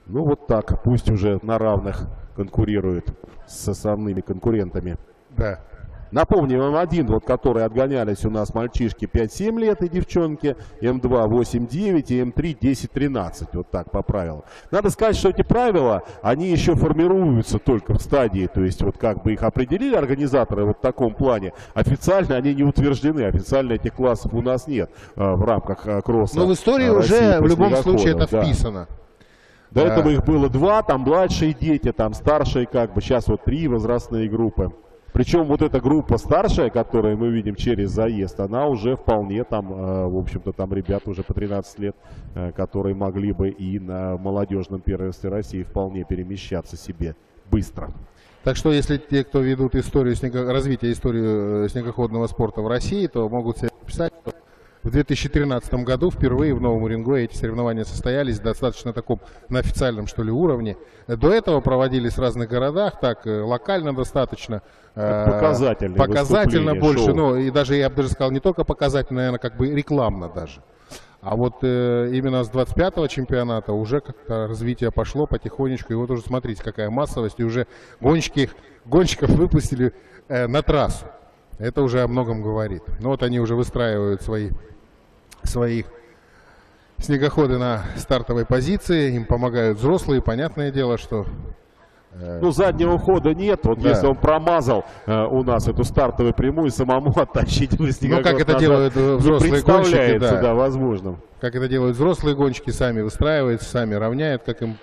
Ну вот так, пусть уже на равных конкурирует с основными конкурентами. Да. Напомню, М1, вот, которые отгонялись у нас мальчишки 5-7 лет и девчонки, М2 8-9 и М3 10-13, вот так по правилам. Надо сказать, что эти правила, они еще формируются только в стадии, то есть вот как бы их определили организаторы вот в таком плане, официально они не утверждены, официально этих классов у нас нет в рамках кросса. Но в истории России уже в любом случае это вписано. До этого их было 2, там младшие дети, там старшие как бы, сейчас вот 3 возрастные группы. Причем вот эта группа старшая, которую мы видим через заезд, она уже вполне там, в общем-то, там ребята уже по 13 лет, которые могли бы и на молодежном первенстве России вполне перемещаться себе быстро. Так что, если те, кто ведут историю развития истории снегоходного спорта в России, то могут себе написать, что в 2013 году впервые в Новом Уренгое эти соревнования состоялись достаточно таком на официальном, что ли, уровне. До этого проводились в разных городах, так локально достаточно. Показательно больше, шоу. Ну и даже, я бы даже сказал, не только показательно, наверное, как бы рекламно даже. А вот именно с 25-го чемпионата уже как-то развитие пошло потихонечку. И вот уже смотрите, какая массовость. И уже гонщиков выпустили на трассу. Это уже о многом говорит. Ну вот они уже выстраивают свои снегоходы на стартовой позиции. Им помогают взрослые. Понятное дело, что... Ну, заднего хода нет. Вот да. Если он промазал у нас эту стартовую прямую, самому оттащить в снегоход. Ну, как это делают взрослые гонщики, да, возможным. Как это делают взрослые гонщики, сами выстраиваются, сами равняют, как им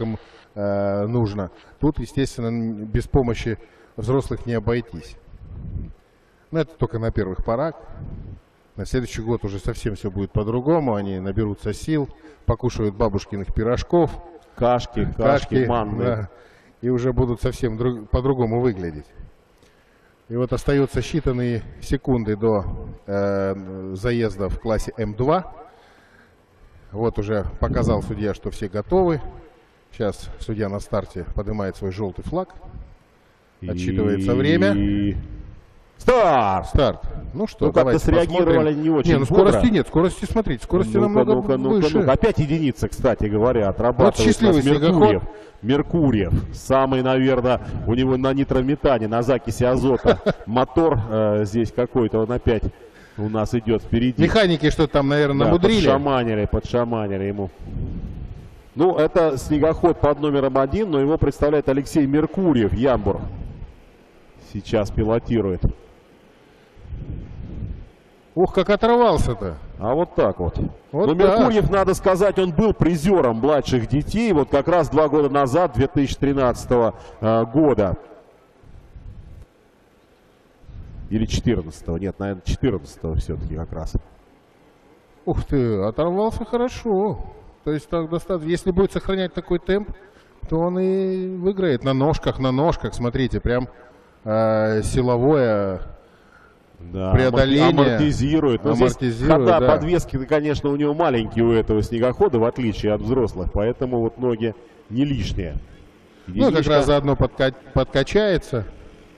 нужно. Тут, естественно, без помощи взрослых не обойтись. Но это только на первых порах. На следующий год уже совсем все будет по-другому. Они наберутся сил, покушают бабушкиных пирожков. Кашки, манны. Да, и уже будут совсем по-другому выглядеть. И вот остаются считанные секунды до заезда в классе М2. Вот уже показал судья, что все готовы. Сейчас судья на старте поднимает свой желтый флаг. Отсчитывается время. Старт! Ну что, как-то среагировали не очень. Ну скорости нет, скорости, смотрите, скорости намного выше. Опять единица, кстати говоря, отрабатывает. Вот счастливый снегоход. Меркурьев, самый, наверное, у него на нитрометане, на закиси азота. Мотор здесь какой-то, он опять у нас идет впереди. Механики что-то там, наверное, намудрили. Подшаманили ему. Ну, это снегоход под номером 1, но его представляет Алексей Меркурьев, Ямбур. Сейчас пилотирует. Ух, как оторвался-то. А вот так вот. Вот. Но Меркурьев, надо сказать, он был призером младших детей. Вот как раз 2 года назад, 2013 года. Или 14-го. Нет, наверное, 14-го все-таки как раз. Ух ты, оторвался хорошо. То есть так достаточно. Если будет сохранять такой темп, то он и выиграет на ножках. Смотрите, прям силовое... Да, преодоление. Амортизирует. Хода, да. Подвески, конечно, у него маленькие у этого снегохода, в отличие от взрослых, поэтому вот ноги не лишние. Ну, как раз заодно подкачается.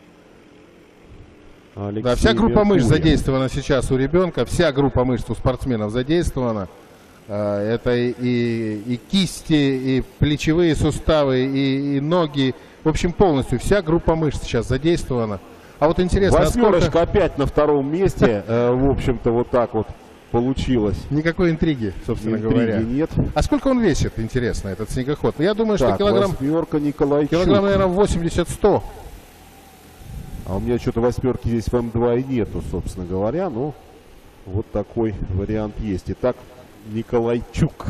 Да, вся группа мышц задействована сейчас у ребенка, вся группа мышц у спортсменов задействована. Это и кисти, и плечевые суставы, и ноги. В общем, полностью вся группа мышц сейчас задействована. А вот интересно, восьмерочка опять на 2-м месте, в общем-то, вот так вот получилось. Никакой интриги, собственно говоря. Нет. А сколько он весит, интересно, этот снегоход? Я думаю, так, что килограмм, наверное, 80-100. А у меня что-то 8-ки здесь в М2 и нету, собственно говоря. Ну, вот такой вариант есть. Итак, Николайчук.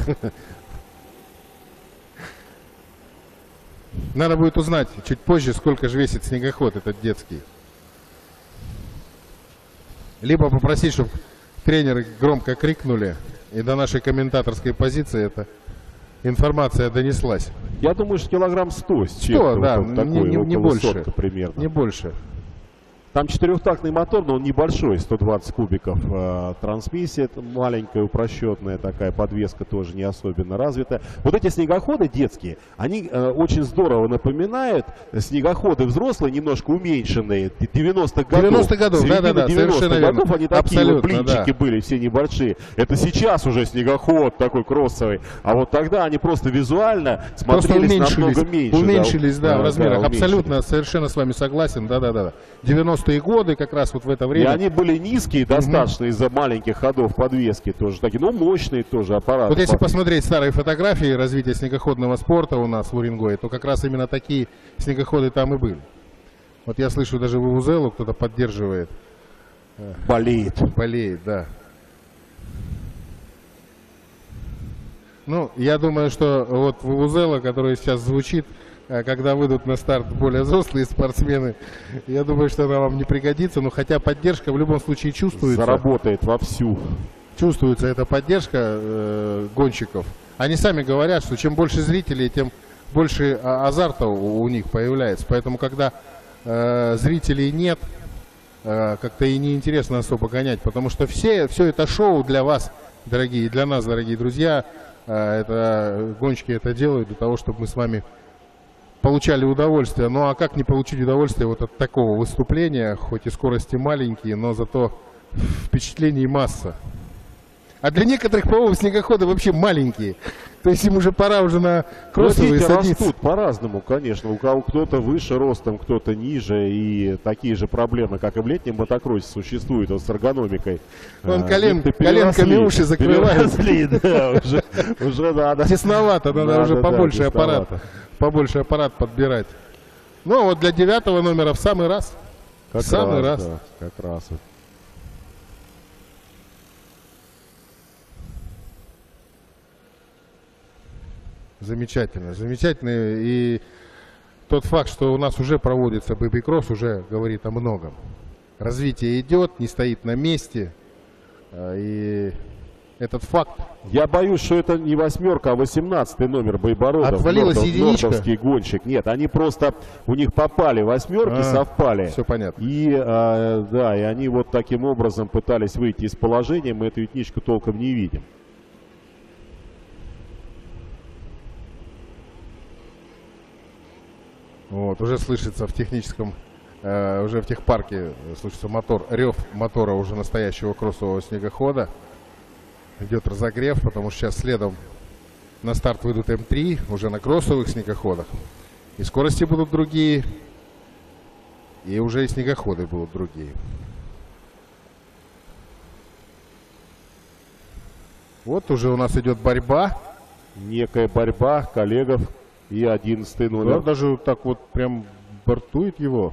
Надо будет узнать чуть позже, сколько же весит снегоход этот детский. Либо попросить, чтобы тренеры громко крикнули, и до нашей комментаторской позиции эта информация донеслась. Я думаю, что килограмм 100 с 100, да, вот такой, не больше. Примерно. Не больше. Там четырехтактный мотор, но он небольшой, 120 кубиков. Трансмиссия это маленькая, упрощенная такая, подвеска тоже не особенно развитая. Вот эти снегоходы детские, они очень здорово напоминают снегоходы взрослые, немножко уменьшенные, 90-х годов. 90-х годов, да-да-да, совершенно верно. Годов, они такие вот блинчики да. были, все небольшие. Это сейчас уже снегоход такой кроссовый. А вот тогда они просто визуально смотрелись намного меньше. Уменьшились, да, в размерах. Да, абсолютно, совершенно с вами согласен, да-да-да. 90-е годы, как раз вот в это время. И они были низкие достаточно из-за маленьких ходов подвески тоже такие, но мощные тоже аппараты. Вот если посмотреть старые фотографии развития снегоходного спорта у нас в Уренгое, то как раз именно такие снегоходы там и были. Вот я слышу, даже Вувузелу кто-то поддерживает. Болеет. Болеет, да. Ну, я думаю, что вот Вувузела, который сейчас звучит, когда выйдут на старт более взрослые спортсмены, я думаю, что она вам не пригодится, но хотя поддержка в любом случае чувствуется. Заработает вовсю. Чувствуется эта поддержка гонщиков. Они сами говорят, что чем больше зрителей, тем больше азарта у них появляется. Поэтому, когда зрителей нет, как-то и неинтересно особо гонять, потому что все это шоу для вас, дорогие, для нас, дорогие друзья, это гонщики это делают для того, чтобы мы с вами получали удовольствие. Ну а как не получить удовольствие вот от такого выступления, хоть и скорости маленькие, но зато впечатлений масса. А для некоторых, по-моему, снегоходы вообще маленькие. То есть им уже пора уже на кроссовые садиться. Растут по-разному, конечно. У кого кто-то выше ростом, кто-то ниже. И такие же проблемы, как и в летнем мотокроссе, существуют с эргономикой. Вон коленками уши закрывают. Да, уже надо. Тесновато, надо уже побольше аппарат подбирать. Ну, вот для 9-го номера в самый раз. Как раз. Замечательно, замечательно. И тот факт, что у нас уже проводится бэби-кросс, уже говорит о многом. Развитие идет, не стоит на месте. И этот факт... Я боюсь, что это не 8-ка, а 18-й номер Байбородов. Отвалилась единичка. Нортовский гонщик. Нет, они просто, у них попали 8-ки, совпали. Все понятно. И, да, и они вот таким образом пытались выйти из положения. Мы эту единичку толком не видим. Вот, уже слышится в техническом, уже в техпарке слышится мотор, рев мотора уже настоящего кроссового снегохода. Идет разогрев, потому что сейчас следом на старт выйдут М3, уже на кроссовых снегоходах. И скорости будут другие, и уже и снегоходы будут другие. Вот уже у нас идет борьба. Некая борьба коллегов. И 11-й номер. Да, даже вот так вот прям бортует его.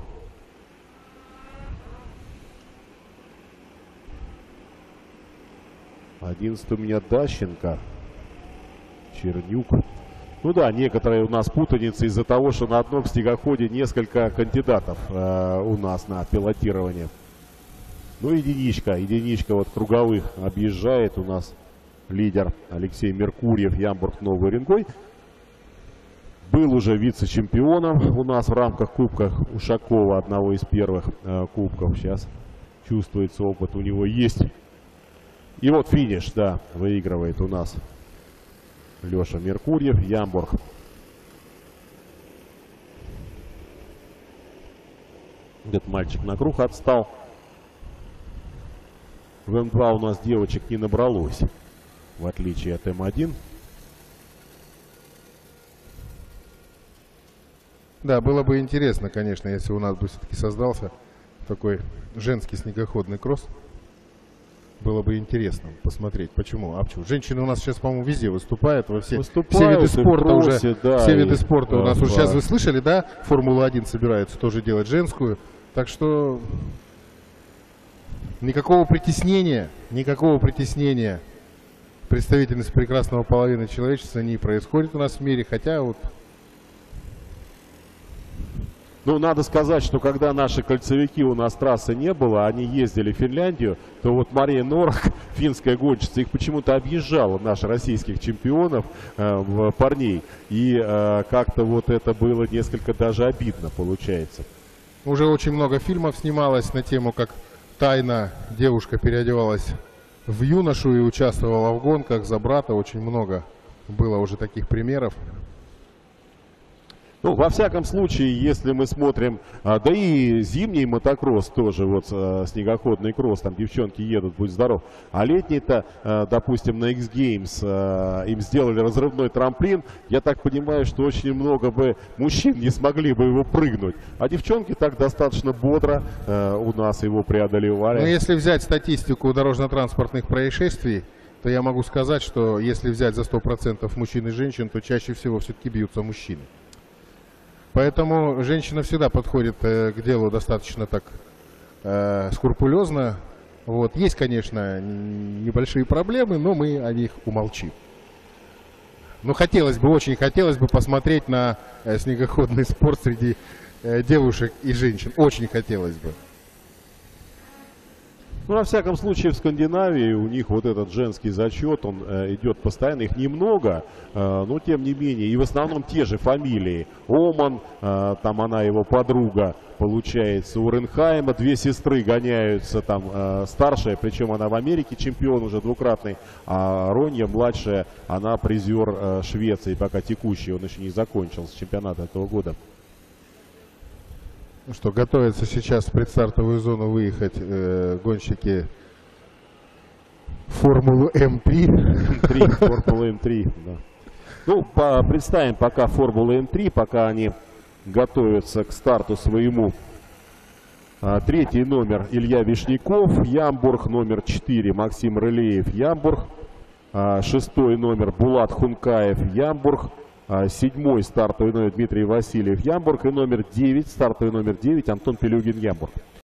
Одиннадцатый у меня Дащенко. Чернюк. Ну да, некоторые у нас путаницы из-за того, что на одном снегоходе несколько кандидатов у нас на пилотирование. Ну единичка вот круговых объезжает у нас лидер Алексей Меркурьев, Ямбург, Новый Уренгой. Был уже вице-чемпионом у нас в рамках Кубка Ушакова, одного из первых кубков. Сейчас чувствуется опыт у него есть. И вот финиш, да, выигрывает у нас Леша Меркурьев, Ямбург. Этот мальчик на круг отстал. В М2 у нас девочек не набралось, в отличие от М1. Да, было бы интересно, конечно, если у нас бы все-таки создался такой женский снегоходный кросс. Было бы интересно посмотреть, почему. А почему? Женщины у нас сейчас, по-моему, везде выступают, во все виды спорта уже. Да, все виды спорта у нас уже. Сейчас вы слышали, да? Формула-1 собираются тоже делать женскую. Так что никакого притеснения представительности прекрасного половины человечества не происходит у нас в мире, хотя вот... Ну, надо сказать, что когда наши кольцевики у нас трассы не было, они ездили в Финляндию, то вот Мария Норок, финская гонщица, их почему-то объезжала, наших российских чемпионов, парней. И как-то вот это было несколько даже обидно, получается. Уже очень много фильмов снималось на тему, как тайно девушка переодевалась в юношу и участвовала в гонках за брата. Очень много было уже таких примеров. Ну, во всяком случае, если мы смотрим, да и зимний мотокросс тоже, вот снегоходный кросс, там девчонки едут, будь здоров. А летний-то, допустим, на X-Games им сделали разрывной трамплин. Я так понимаю, что очень много бы мужчин не смогли бы его прыгнуть. А девчонки так достаточно бодро у нас его преодолевали. Но если взять статистику дорожно-транспортных происшествий, то я могу сказать, что если взять за 100% мужчин и женщин, то чаще всего все-таки бьются мужчины. Поэтому женщина всегда подходит к делу достаточно так скрупулезно. Вот. Есть, конечно, небольшие проблемы, но мы о них умолчим. Но хотелось бы, очень хотелось бы посмотреть на снегоходный спорт среди девушек и женщин. Очень хотелось бы. Ну, во всяком случае, в Скандинавии у них вот этот женский зачет, он идет постоянно, их немного, но тем не менее, и в основном те же фамилии. Оман, там она его подруга, получается, у Ренхайма, две сестры гоняются, там старшая, причем она в Америке чемпион уже двукратный, а Ронья младшая, она призер Швеции, пока текущий, он еще не закончился, чемпионат этого года. Ну что, готовятся сейчас в предстартовую зону выехать гонщики Формулы М3. Формулы М3, да. Ну, представим пока Формулы М3, пока они готовятся к старту своему. Третий номер Илья Вишняков, Ямбург, номер 4 Максим Рылеев, Ямбург. Шестой номер Булат Хункаев, Ямбург. Седьмой стартовый номер Дмитрий Васильев, Ямбург. И номер 9, стартовый номер 9 Антон Пелюгин, Ямбург.